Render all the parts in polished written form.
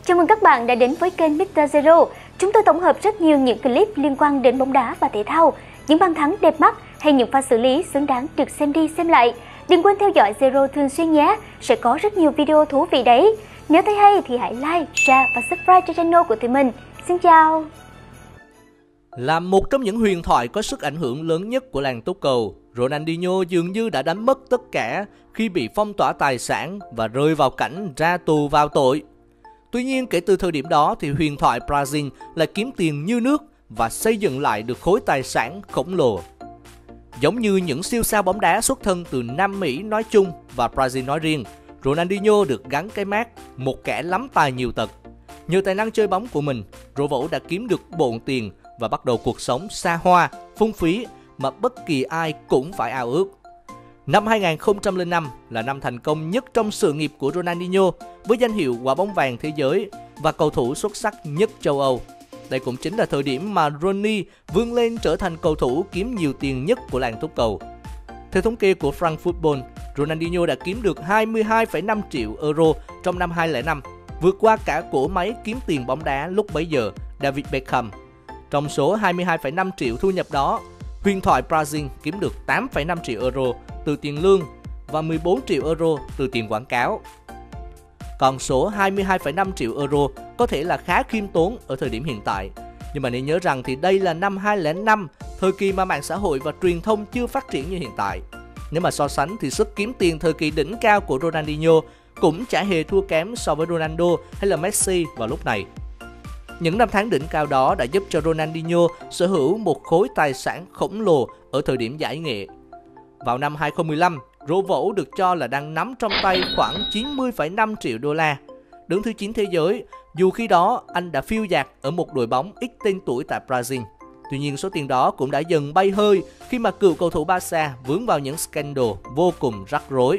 Chào mừng các bạn đã đến với kênh Mr. Zero. Chúng tôi tổng hợp rất nhiều những clip liên quan đến bóng đá và thể thao, những bàn thắng đẹp mắt hay những pha xử lý xứng đáng được xem đi xem lại. Đừng quên theo dõi Zero thường xuyên nhé, sẽ có rất nhiều video thú vị đấy. Nếu thấy hay thì hãy like, share và subscribe cho channel của tụi mình. Xin chào! Là một trong những huyền thoại có sức ảnh hưởng lớn nhất của làng túc cầu, Ronaldinho dường như đã đánh mất tất cả khi bị phong tỏa tài sản và rơi vào cảnh ra tù vào tội. Tuy nhiên, kể từ thời điểm đó thì huyền thoại Brazil lại kiếm tiền như nước và xây dựng lại được khối tài sản khổng lồ. Giống như những siêu sao bóng đá xuất thân từ Nam Mỹ nói chung và Brazil nói riêng, Ronaldinho được gắn cái mác một kẻ lắm tài nhiều tật. Nhờ tài năng chơi bóng của mình, Rô đã kiếm được bộn tiền và bắt đầu cuộc sống xa hoa, phung phí mà bất kỳ ai cũng phải ao ước. Năm 2005 là năm thành công nhất trong sự nghiệp của Ronaldinho với danh hiệu quả bóng vàng thế giới và cầu thủ xuất sắc nhất châu Âu. Đây cũng chính là thời điểm mà Ronnie vươn lên trở thành cầu thủ kiếm nhiều tiền nhất của làng túc cầu. Theo thống kê của France Football, Ronaldinho đã kiếm được 22,5 triệu euro trong năm 2005, vượt qua cả cỗ máy kiếm tiền bóng đá lúc bấy giờ David Beckham. Trong số 22,5 triệu thu nhập đó, huyền thoại Brazil kiếm được 8,5 triệu euro từ tiền lương và 14 triệu euro từ tiền quảng cáo. Còn số 22,5 triệu euro có thể là khá khiêm tốn ở thời điểm hiện tại. Nhưng mà nên nhớ rằng thì đây là năm 2005, thời kỳ mà mạng xã hội và truyền thông chưa phát triển như hiện tại. Nếu mà so sánh thì sức kiếm tiền thời kỳ đỉnh cao của Ronaldinho cũng chả hề thua kém so với Ronaldo hay là Messi vào lúc này. Những năm tháng đỉnh cao đó đã giúp cho Ronaldinho sở hữu một khối tài sản khổng lồ ở thời điểm giải nghệ. Vào năm 2015, Rô được cho là đang nắm trong tay khoảng 90,5 triệu đô la, đứng thứ 9 thế giới, dù khi đó anh đã phiêu dạt ở một đội bóng ít tên tuổi tại Brazil. Tuy nhiên số tiền đó cũng đã dần bay hơi khi mà cựu cầu thủ Barca vướng vào những scandal vô cùng rắc rối.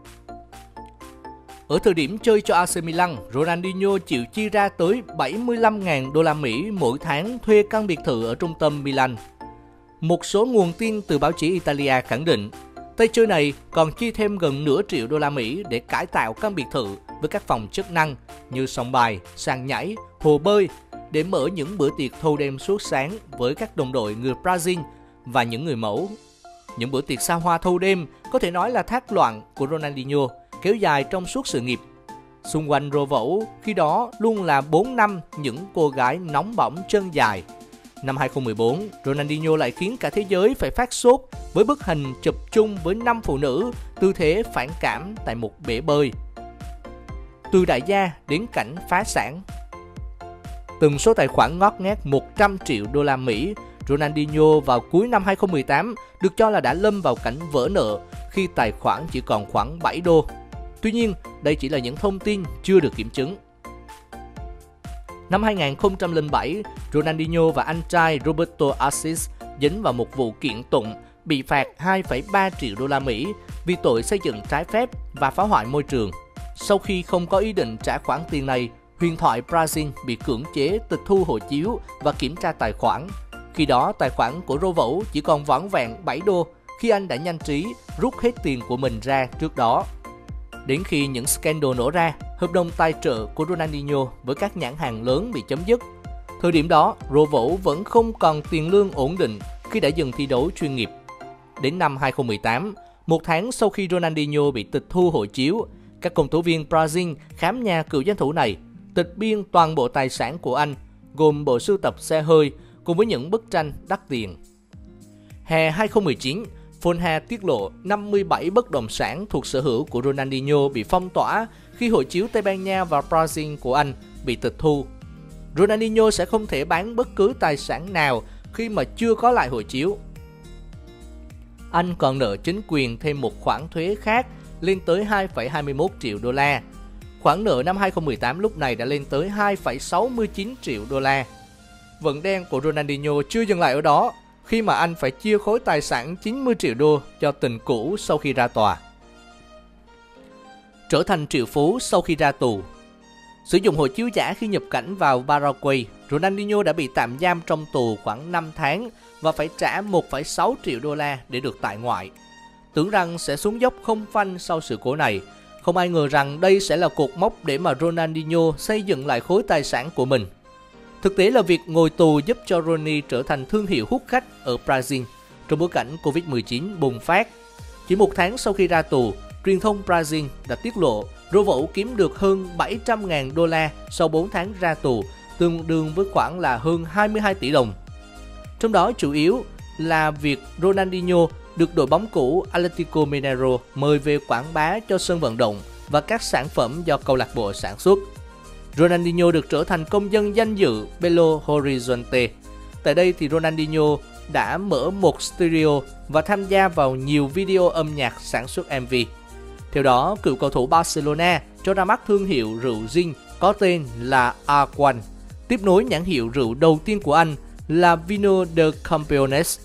Ở thời điểm chơi cho AC Milan, Ronaldinho chịu chi ra tới 75.000 đô la Mỹ mỗi tháng thuê căn biệt thự ở trung tâm Milan. Một số nguồn tin từ báo chí Italia khẳng định, tay chơi này còn chi thêm gần nửa triệu đô la Mỹ để cải tạo căn biệt thự với các phòng chức năng như sòng bài, sàn nhảy, hồ bơi để mở những bữa tiệc thâu đêm suốt sáng với các đồng đội người Brazil và những người mẫu. Những bữa tiệc xa hoa thâu đêm có thể nói là thác loạn của Ronaldinho, kéo dài trong suốt sự nghiệp. Xung quanh Rô khi đó luôn là 4 năm những cô gái nóng bỏng chân dài. Năm 2014, Ronaldinho lại khiến cả thế giới phải phát sốt với bức hình chụp chung với 5 phụ nữ tư thế phản cảm tại một bể bơi. Từ đại gia đến cảnh phá sản. Từng số tài khoản ngót nghét 100 triệu đô la Mỹ, Ronaldinho vào cuối năm 2018 được cho là đã lâm vào cảnh vỡ nợ khi tài khoản chỉ còn khoảng 7 đô. Tuy nhiên, đây chỉ là những thông tin chưa được kiểm chứng. Năm 2007, Ronaldinho và anh trai Roberto Assis dính vào một vụ kiện tụng bị phạt 2,3 triệu đô la Mỹ vì tội xây dựng trái phép và phá hoại môi trường. Sau khi không có ý định trả khoản tiền này, huyền thoại Brazil bị cưỡng chế tịch thu hộ chiếu và kiểm tra tài khoản. Khi đó, tài khoản của Rô chỉ còn vỏn vẹn 7 đô khi anh đã nhanh trí rút hết tiền của mình ra trước đó. Đến khi những scandal nổ ra, hợp đồng tài trợ của Ronaldinho với các nhãn hàng lớn bị chấm dứt. Thời điểm đó, Rô vẫn không còn tiền lương ổn định khi đã dừng thi đấu chuyên nghiệp. Đến năm 2018, một tháng sau khi Ronaldinho bị tịch thu hộ chiếu, các công tố viên Brazil khám nhà cựu danh thủ này, tịch biên toàn bộ tài sản của anh, gồm bộ sưu tập xe hơi cùng với những bức tranh đắt tiền. Hè 2019, Folha tiết lộ 57 bất động sản thuộc sở hữu của Ronaldinho bị phong tỏa khi hộ chiếu Tây Ban Nha và Brazil của anh bị tịch thu. Ronaldinho sẽ không thể bán bất cứ tài sản nào khi mà chưa có lại hộ chiếu. Anh còn nợ chính quyền thêm một khoản thuế khác lên tới 2,21 triệu đô la. Khoản nợ năm 2018 lúc này đã lên tới 2,69 triệu đô la. Vận đen của Ronaldinho chưa dừng lại ở đó, khi mà anh phải chia khối tài sản 90 triệu đô cho tình cũ sau khi ra tòa. Trở thành triệu phú sau khi ra tù. Sử dụng hộ chiếu giả khi nhập cảnh vào Paraguay, Ronaldinho đã bị tạm giam trong tù khoảng 5 tháng và phải trả 1,6 triệu đô la để được tại ngoại. Tưởng rằng sẽ xuống dốc không phanh sau sự cố này, Không ai ngờ rằng đây sẽ là cột mốc để mà Ronaldinho xây dựng lại khối tài sản của mình. Thực tế là việc ngồi tù giúp cho Rony trở thành thương hiệu hút khách ở Brazil trong bối cảnh Covid-19 bùng phát. Chỉ một tháng sau khi ra tù, truyền thông Brazil đã tiết lộ Roval kiếm được hơn 700.000 đô la sau 4 tháng ra tù, tương đương với khoảng là hơn 22 tỷ đồng. Trong đó chủ yếu là việc Ronaldinho được đội bóng cũ Atlético Mineiro mời về quảng bá cho sân vận động và các sản phẩm do câu lạc bộ sản xuất. Ronaldinho được trở thành công dân danh dự Belo Horizonte. Tại đây thì Ronaldinho đã mở một studio và tham gia vào nhiều video âm nhạc sản xuất MV. Theo đó, cựu cầu thủ Barcelona cho ra mắt thương hiệu rượu gin có tên là A1, tiếp nối nhãn hiệu rượu đầu tiên của anh là Vino de Campeones.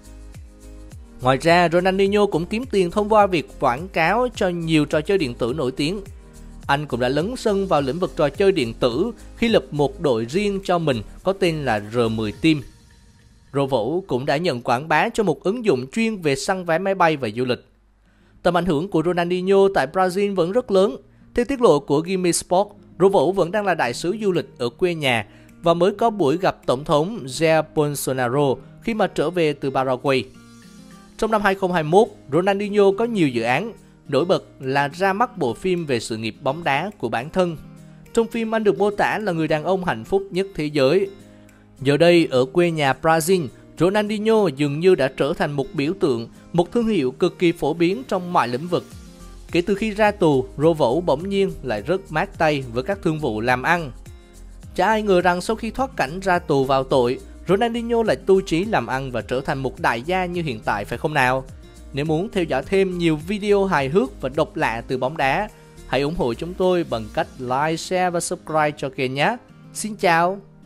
Ngoài ra, Ronaldinho cũng kiếm tiền thông qua việc quảng cáo cho nhiều trò chơi điện tử nổi tiếng. Anh cũng đã lấn sân vào lĩnh vực trò chơi điện tử khi lập một đội riêng cho mình có tên là R10 Team. Roval cũng đã nhận quảng bá cho một ứng dụng chuyên về săn vé máy bay và du lịch. Tầm ảnh hưởng của Ronaldinho tại Brazil vẫn rất lớn. Theo tiết lộ của Gimme Sport, Roval vẫn đang là đại sứ du lịch ở quê nhà và mới có buổi gặp Tổng thống Jair Bolsonaro khi mà trở về từ Paraguay. Trong năm 2021, Ronaldinho có nhiều dự án, nổi bật là ra mắt bộ phim về sự nghiệp bóng đá của bản thân. Trong phim, anh được mô tả là người đàn ông hạnh phúc nhất thế giới. Giờ đây, ở quê nhà Brazil, Ronaldinho dường như đã trở thành một biểu tượng, một thương hiệu cực kỳ phổ biến trong mọi lĩnh vực. Kể từ khi ra tù, Roval bỗng nhiên lại rất mát tay với các thương vụ làm ăn. Chả ai ngờ rằng sau khi thoát cảnh ra tù vào tội, Ronaldinho lại tu chí làm ăn và trở thành một đại gia như hiện tại, phải không nào? Nếu muốn theo dõi thêm nhiều video hài hước và độc lạ từ bóng đá, hãy ủng hộ chúng tôi bằng cách like, share và subscribe cho kênh nhé. Xin chào!